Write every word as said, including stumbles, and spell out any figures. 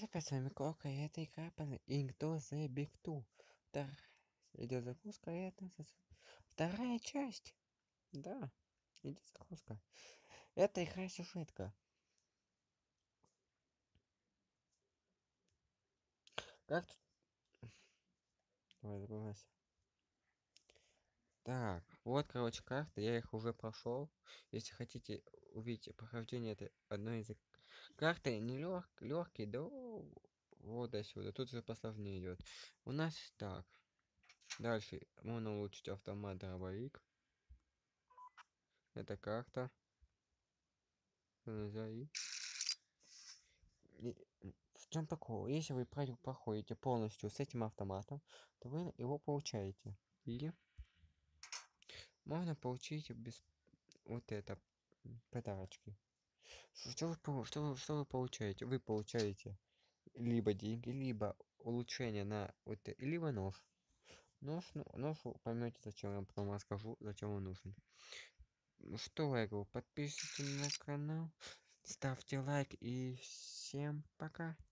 Привет, опять с вами Кока, и это игра по Into the Big Two. Да, идет загрузка, и это с- вторая часть. Да, идет загрузка. Это игра сюжетка. Как тут? Давай, забывайся. Так, вот, короче, карты, я их уже прошел. Если хотите увидеть прохождение этой одной из их- карты, не лег, легкий, да вот до сюда. Тут же посложнее идет. У нас так. Дальше можно улучшить автомат дробовик. Это карта. Назови. И в чем такого? Если вы про- проходите полностью с этим автоматом, то вы его получаете. Или можно получить без вот это м, подарочки. Ш- Что вы, по- что вы, что вы получаете? Вы получаете либо деньги, либо улучшение на вот э- либо нож. Нож, ну, нож вы поймете, зачем я потом расскажу, зачем он нужен. Ну что, я говорю, подписывайтесь на канал, ставьте лайк и всем пока.